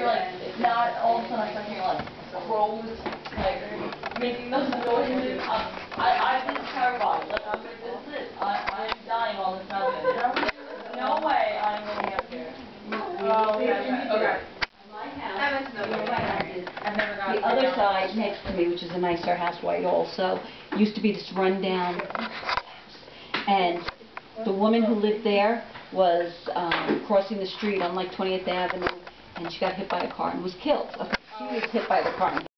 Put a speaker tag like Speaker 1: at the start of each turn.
Speaker 1: like, not all of a sudden I start hearing, like, crows, like, making those noises. I've been terrified. Like, I'm like, this is it. I'm dying on this mountain. No way I'm living up here.
Speaker 2: Oh, okay.
Speaker 3: The other side next to me, which is a nicer house, White also, used to be this rundown house. And the woman who lived there was crossing the street on like 20th Avenue, and she got hit by a car and was killed. Okay, she was hit by the car.